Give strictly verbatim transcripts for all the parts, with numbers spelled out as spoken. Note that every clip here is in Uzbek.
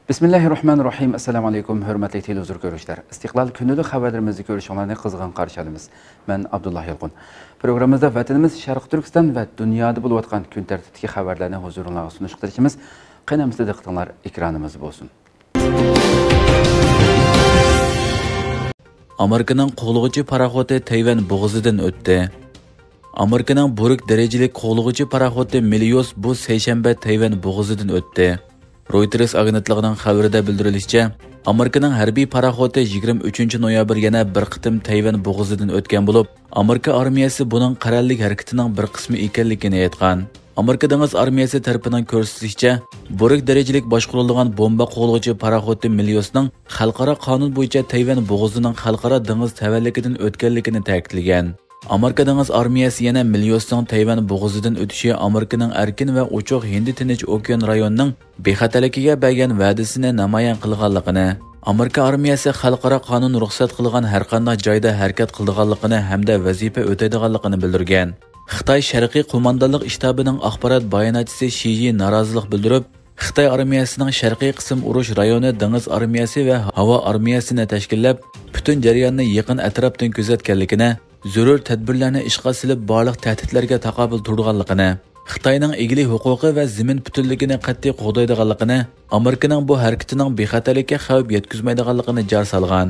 Bismillahirrahmanirrahim. Assalamu alaykum, hörmətli televizor görüşlər. İstiqlal günlük xəbərlərimizi görüşənlərini qızğın qarşılayırıq. Mən Abdullah Yılğun. Proqramımızda vətənimiz Şərq Türkistan və dünyada olub atqan gün tərtibdəki xəbərlərini huzurunuzğa sunuşduracağıq. Qənəmizdə diqqətinizlər ekranımız olsun. Amerikanın qoğluğucu paraxoti Tayvan boğazıdan ötdi. Amerikanın buruk dereceli qoğluğucu paraxoti Milios bu seyşembe Tayvan boğazıdan ötdi. Reuters agentligining xabarida bildirilishicha, Amerikaning harbiy paraxoti yigirma uchinchi noyabr yana bir qitim Tayvan bo'g'ozidan o'tgan bo'lib, Amerika armiyasi buning qarallik harakatining bir qismi ekanligini aytgan. Amerika dengiz armiyasi tarafidan ko'rsatishicha, buruk derejelik boshqarilgan bomba qo'g'lovchi paraxoti Miliosning xalqaro qonun bo'yicha Tayvan bo'g'ozining xalqaro dengiz tavalligidan o'tganligini ta'kidlagan. Amerika dengiz armiyasi yana Miliosning Tayvan bo'g'ozidan o'tishi Amerikaning erkin va ochiq Hind Tinch okean rayonining bexatarligiga bergan va'dasini namoyon qilganligini, Amerika armiyasi xalqaro qonun ruxsat qilgan har qanday joyda harakat qilganligini hamda vazifa o'taydiganligini bildirgan. Xitoy Sharqiy qo'mondonlik shtabining axborot bayonotchisi Shiyi norozilik bildirib, Xitoy armiyasining sharqiy qism urush rayoni dengiz armiyasi va havo armiyasini tashkillab, butun jarayonni yaqin atrofdan kuzatganligini, zarur tadbirlarni ishga silib barliq tahdidlarga taqobil turganligini, Xitoyning egalik huquqi va zamin butunligini qat'iy qo'llaydiganligini, Amerikaning bu harakatining bexatarlikka xavf yetkazmaydiganligini jar solgan.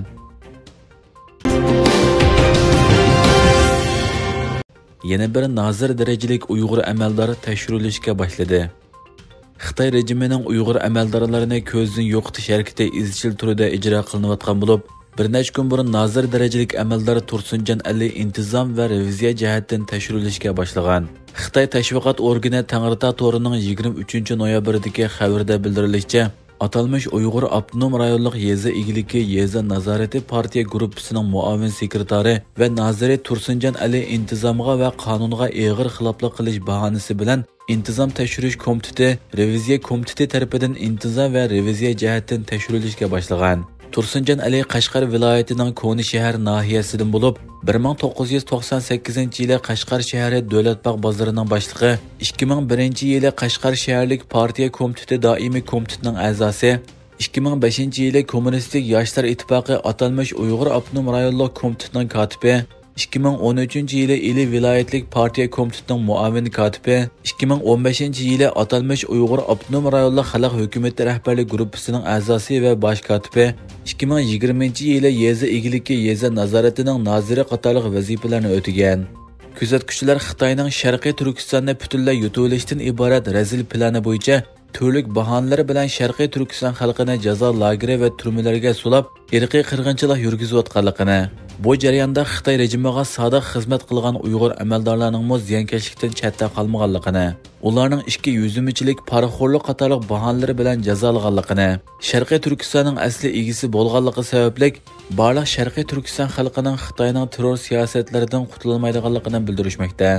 Yana bir nazir derejelik Uyg'ur amaldori tashrulishga boshladi. Xitoy rejimining Uyg'ur amaldorlarini ko'zdan yo'qotish harakati izchil turida ijro qilinayotgan bo'lib, bir necha kun burun nazir derejelik amaldor Tursunjon Ali intizom va reviziya jihatdan tashrulishga boshlagan. Xitoy tashviqot organi Tangritog to'rining yigirma uchinchi noyabrdagi xabarda bildirilishicha, atalmış Uyg'ur Abdunum rayonlik yeza egiligi yeza nazorati partiya gruppasining muavin sekretari va naziri Tursunjon Ali intizomga va qonunga og'ir xiloflik qilish bahonasi bilan intizom tashrish komiteti reviziya komiteti tomonidan intizom va reviziya jihatdan tashrulishga boshlagan. Tursunjon Ali Qashqar viloyatining Ko'ni shahar nahiyasidan bo'lib, bir ming to'qqiz yuz to'qson sakkizinchi yili Qashqar shahri Davlatbog' bozorining boshlig'i, ikki ming birinchi yili Qashqar shaharlik partiya komiteti doimiy komitetining a'zosi, ikki ming beshinchi yili Kommunistik yoshlar ittifoqi atalmış Uyg'ur Abdunum rayonlik komitetining kotibi, ikki ming o'n uchinchi yili Ili viloyatlik partiya komitetining muavin kotibi, ikki ming o'n beshinchi yili atalmış Uyg'ur Abdunum rayonlik xalq hukumati rahbarlik guruhining a'zosi va bosh kotibi, ikki ming yigirmanchi yili yeza egiligi yeza nazoratining noziri qatorliq vazifalarni o'tagan. Kuzatuvchilar Xitoyning Sharqiy Turkistonni butunlay yutib olishdan iborat razil plani bo'yicha turli bahonalar bilan Sharqiy Turkiston xalqini jazo lageri va turmalarga sulab, irqiy qirg'inchilik yurgizayotganligini, bu jarayonda Xitoy rejimiga sodiq xizmat qilgan Uyg'ur amaldorlarning mo ziyonkashlikdan chetda qolmaganligini, ularning ishki yuzimichilik, paraxo'rlik qatorliq bahonalar bilan jazolaganligini, Sharqiy Turkistonning asli egisi bo'lganligi sababli barliq Sharqiy Turkiston xalqining Xitoyning terror siyosatlaridan qutulolmaydiganligini bildirishmoqda.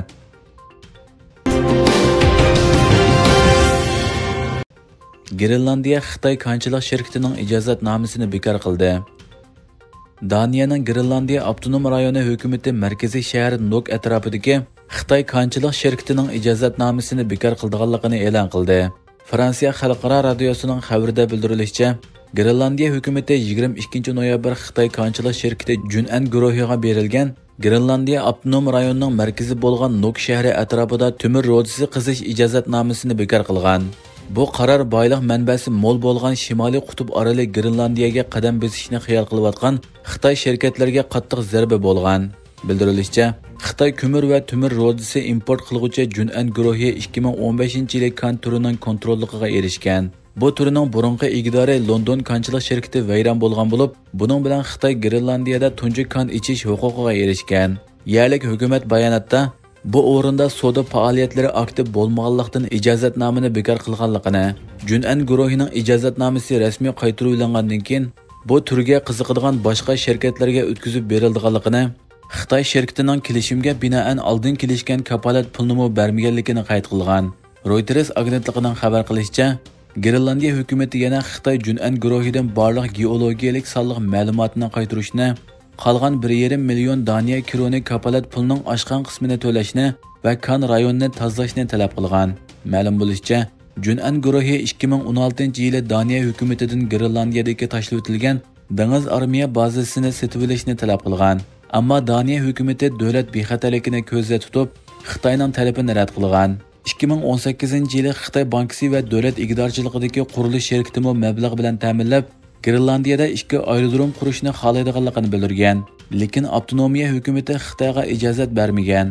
Grenlandiya Xitoy konchilik shirkatining ijozatnomasini bekor qildi. Daniyaning Grenlandiya Abdunum rayoni hukumati markaziy shahar Nuuk atrofidagi Xitoy konchilik shirkatining ijozatnomasini bekor qilganligini e'lon qildi. Fransiya xalqaro radiosining xabarida bildirilishicha, Grenlandiya hukumati yigirma ikkinchi noyabr Xitoy konchilik shirkati Junan guruhiga berilgan Grenlandiya Abdunum rayonining markazi bo'lgan Nuuk shahri atrofida temir rodisi qizish ijozatnomasini bekor qilgan. Bu qaror boylik manbasi mo'l bo'lgan Shimoliy qutb oroli Grenlandiyaga qadam bosishni xayol qilayotgan Xitoy shirkatlariga qattiq zarba bo'lgan. Bildirilishicha, Xitoy ko'mir va temir rodisi import qiluvchi Junan guruhi ikki ming o'n beshinchi yili kan turining kontrolligiga erishgan. Bu turining burunqi egidori London konchilik shirkati vayron bo'lgan bo'lib, buning bilan Xitoy Grenlandiyada tunji kan ichish huquqiga erishgan. Yerlik hukumat bayonotda bu o'rinda savdo faoliyatlari aktiv bo'lmaganlikdan ijozatnomani bekor qilganligini, Junan guruhining ijozatnomasi rasmiy qaytarilgandan keyin bu turga qiziqadigan boshqa shirkatlarga o'tkazib berilganligini, Xitoy shirkatining kelishimga binoan oldin kelishgan kapolat pulni bermaganligini qayd qilgan. Reuters agentligining xabar qilishicha, Grenlandiya hukumati yana Xitoy Junan guruhidan barliq geologiyalik sonliq ma'lumotni qaytarishni, qolgan bir yarim million Daniya kroni kapolat pulning oshgan qismini to'lashni va kan rayonini tozalashni talab qilgan. Ma'lum bo'lishicha, Jun'an guruhi ikki ming o'n oltinchi yili Daniya hukumatidan Grenlandiyadagi tashlab o'tilgan dengiz armiya bazasini sotib olishni talab qilgan. Ammo Daniya hukumati davlat bexatarligini ko'zda tutib, Xitoyning talabini rad qilgan. ikki ming o'n sakkizinchi yili Xitoy bankasi va davlat ig'dorchiligidagi qurilish shirkatimi mablag' bilan ta'minlab, Grenlandiyada ikki aerodrom qurishni xohlaydiganligini bildirgan. Lekin avtonomiya hukumati Xitoyga ijozat bermagan.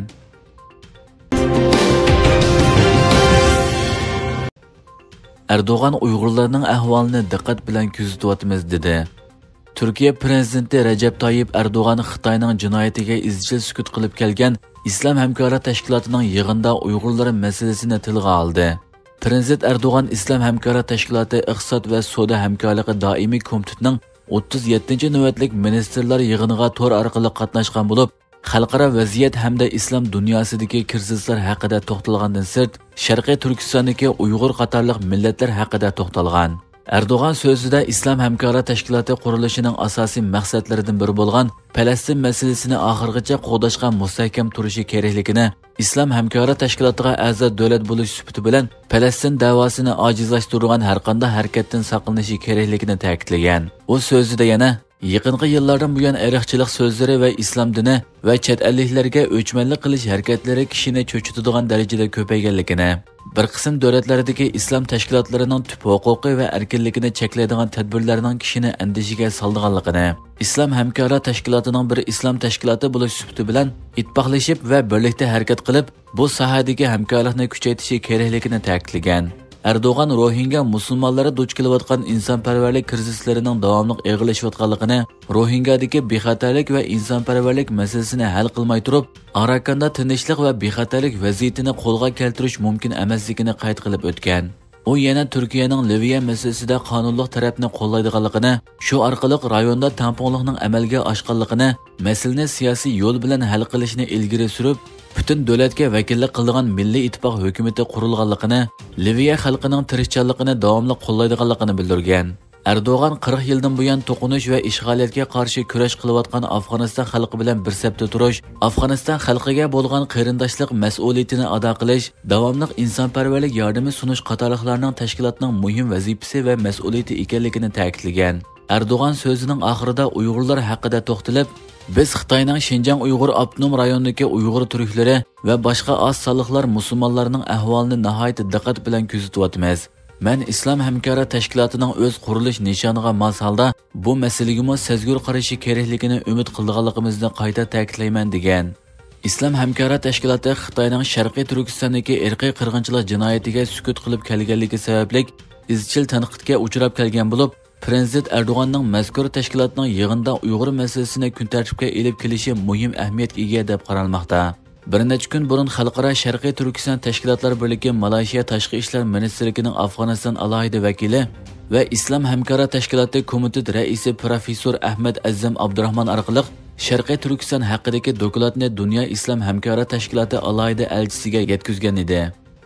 Erdoğan Uyg'urlarning ahvolini diqqat bilan kuzatyapmiz dedi. Turkiya prezidenti Recep Tayyip Erdoğan Xitoyning jinoyatiga izchil sukut qilib kelgan İslam Hamkorlik Tashkilotining yig'inda Uyg'urlar masalasini tilga oldi. Prezident Erdoğan İslam Hamkorlik Tashkiloti iqtisod va savdo hamkorligi doimiy komitetining o'ttiz yettinchi navbatlik ministrlar yig'iniga to'r orqali qatnashgan bo'lib, xalqaro vaziyat hamda islom dunyosidagi kirsizlar haqida to'xtalgandan sirt, Sharqiy Turkistondagi Uyg'ur qatorliq millatlar haqida to'xtalgan. Erdoğan so'zida İslam Hamkorlik Tashkiloti qurilishining asosiy maqsadlaridan biri bo'lgan Falastin masalasini oxirigacha qo'llashga mustahkam turishi kerakligini, İslam Hamkorlik Tashkilotiga a'zo davlat bo'lish sifati bilan Falastin da'vosini ojizlashtirgan har qanday harakatdan saqlanishi kerakligini ta'kidlagan. U so'zida yana yaqinqi yillardan buyon irqchilik so'zlari va islom dini va chet elliklarga o'chmanlik qilish harakatlari kishini cho'chitadigan darajada ko'payganligini, bir qism davlatlardagi islom tashkilotlarining tub huquqi va erkinligini cheklaydigan tadbirlarning kishini andishiga soldiganligini, islom hamkorlik tashkilotining bir islom tashkiloti bo'lish sifati bilan ittifoqlashib va birlikda harakat qilib, bu sohadagi hamkorlikni kuchaytirishi kerakligini ta'kidlagan. Erdoğan Rohingya musulmonlari duch kelayotgan insonparvarlik krizislarining davomli eg'irlashayotganligini, Rohingyadagi bexatarlik va insonparvarlik masalasini hal qilmay turib, Arakanda tinchlik va bexatarlik vaziyatini qo'lga keltirish mumkin emasligini qayd qilib o'tgan. U yana Turkiyaning Liviya masalasida qonunliq tarafni qo'llaydiganligini, shu orqali rayonda tamponlikning amalga oshganligini, masalani siyosiy yo'l bilan hal qilishni ilgari surib, butun davlatga vakillik qilgan Milliy ittifoq hukumati qurilganligini, Liviya xalqining tirishchanligini davomli qo'llaydiganligini bildirgan. Erdoğan qirq yildan buyon to'qinish va ishg'oliyatga qarshi kurash qilayotgan Afg'oniston xalqi bilan bir safda turish, Afg'oniston xalqiga bo'lgan qarindoshlik mas'uliyatini ado qilish, davomli insonparvarlik yordami sunish qatorliqlarning tashkilotning muhim vazifasi va mas'uliyati ekanligini ta'kidlagan. Erdoğan so'zining oxirida Uyg'urlar haqida to'xtalib, biz Xitoyning Xinjiang Uyg'ur avtonom rayonidagi Uyg'ur turklari va boshqa oz sonliqlar musulmonlarining ahvolini nihoyat diqqat bilan kuzatyapmiz. Men İslam Hamkorlik Tashkilotining o'z qurilish nishoniga mos holda bu masalaga sezgur qarashi kerakligini umid qilganligimizni qayta ta'kidlayman degan. İslam Hamkorlik Tashkiloti Xitoyning Sharqiy Turkistondagi irqiy qirg'inchilik jinoyatiga sukut qilib kelganligi sababli izchil tanqidga uchrab kelgan bo'lib, Prezident Erdoğan'ning mazkur tashkilotning yig'inda Uyg'ur masalasini kun tartibga elib kelishi muhim ahamiyatga ega deb qaralmoqda. Bir necha kun burun Xalqaro Sharqiy Turkiston Tashkilotlar birligi Malayziya Tashqi ishlar ministrligining Afg'oniston alohida vakili va Islom Hamkorlik Tashkiloti komitet raisi professor Ahmad Azzam Abdurahmon orqali Sharqiy Turkiston haqidagi dokladni Dunyo Islom Hamkorlik Tashkiloti alohida elchisiga yetkazgan edi.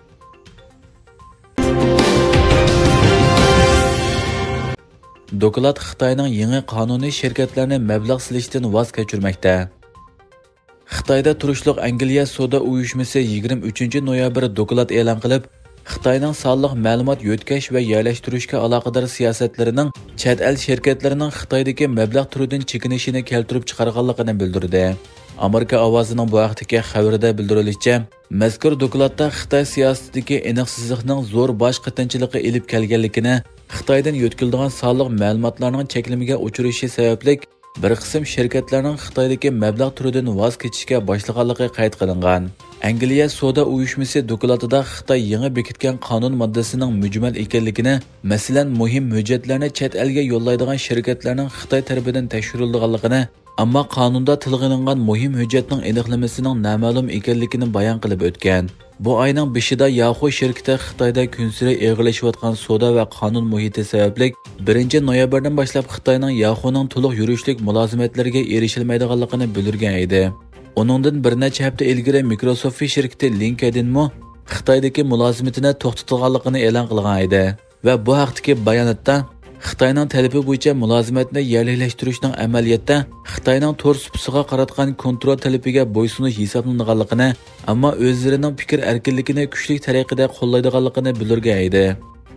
Doklad Xitoyning yangi qonuniy shirkatlarni mablag' silishdan voz kechirmoqda. Xitoyda turishliq Angliya savdo uyushmasi yigirma uchinchi noyabr doklad e'lon qilib, Xitoyning sonliq ma'lumot yo'tkash va yerlashtirishga aloqador siyosatlarining chet el shirkatlarining Xitoydagi mablag' turidan chekinishini keltirib chiqarganligini bildirdi. Amerika ovozining bu vaqtdagi xabarida bildirilishicha, mazkur dokladda Xitoy siyosatidagi aniqsizlikning zo'r bosh qatinchiligi elib kelganligini, Xitoydan yo'tkildigan sonliq ma'lumotlarning cheklimiga uchrashi sababli bir qism shirkatlarning Xitoydagi mablag' turidan voz kechishga boshlaganligi qayd qilingan. Angliya savdo uyushmasi dokladida Xitoy yangi bekitgan qonun moddasining mujmal ekanligini, masalan, muhim hujjatlarni chet elga yo'llaydigan shirkatlarning Xitoy tarafidan tekshirilganligini, ammo qonunda tilg'ilingan muhim hujjatning aniqlamasining noma'lum ekanligini bayon qilib o'tgan. Bu oyning beshida Yahoo shirkati Xitoyda kunsiri eg'irlashayotgan savdo va qonun muhiti sababli birinchi noyabrdan boshlab Xitoyning Yahoo'ning to'liq yurishlik mulozimatlariga erishilmaydiganligini bildirgan edi. Uningdan bir necha hafta ilgari Microsoft shirkati LinkedIn mo Xitoydagi mulozimatini to'xtatganligini e'lon qilgan edi va bu haqdagi bayonotda Xitoyning talabi bo'yicha mulozimatni yerlashtirishning amaliyotda Xitoyning to'r supisiga qaratgan kontrol talabiga bo'ysunish hisoblanganligini, ammo o'zlarining fikr erkinligini kuchli tariqada qo'llaydiganligini bildirgan.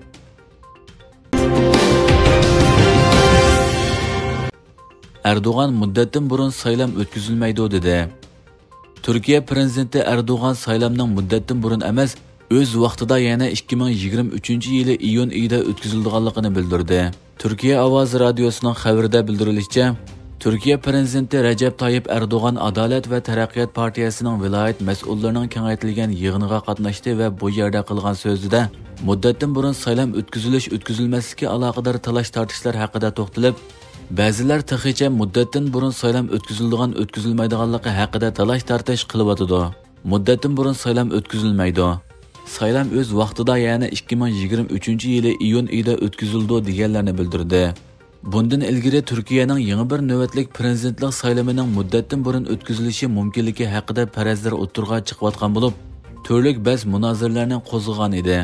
Erdoğan muddatdan burun saylam o'tkazilmaydi dedi. Turkiya prezidenti Erdoğan saylamning muddatdan burun emas, o'z vaqtida yana ikki ming yigirma uchinchi yili iyun oyida o'tkazilganligini bildirdi. Turkiya Ovoz radiosining xabarida bildirilishicha, Turkiya prezidenti Recep Tayyip Erdoğan Adalet ve Taraqqiyot partiyasining viloyat mas'ullarining kengaytirilgan yig'iniga qatnashdi va bu yerda qilgan so'zida muddatdan burun saylam o'tkazilish o'tkazilmaslikka aloqador talash tortishlar haqida to'xtalib, ba'zilar taxicha muddatdan burun saylam o'tkaziladigan o'tkazilmaydiganligi haqida talash tortish qilyotidi. Muddatdan burun saylam o'tkazilmaydi. Saylam o'z vaqtida yana ikki ming yigirma uchinchi yili iyun oyida o'tkazildi deganlarni bildirdi. Bundan ilgari Turkiyaning yangi bir navbatlik prezidentlik saylamining muddatdan burun o'tkazilishi mumkinligi haqida farazlar o'tirg'a chiqayotgan bo'lib, turli ba'zi munozirlarni qo'zg'agan edi.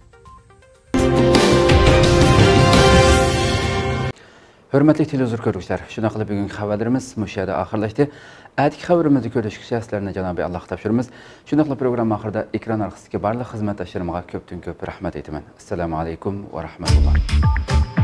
Hürmetli televizor görüşler, şuna qilib bugungi xabarlarimiz mushada oxirlashdi. Atki xabarimizni ko'rishga sizlarni Janobi Alloh topshiramiz. Shuna qilib program oxirida ekran orqasidagi barliq xizmatdoshlarimga ko'pdan ko'p rahmat aytaman. Assalomu alaykum va rahmatulloh.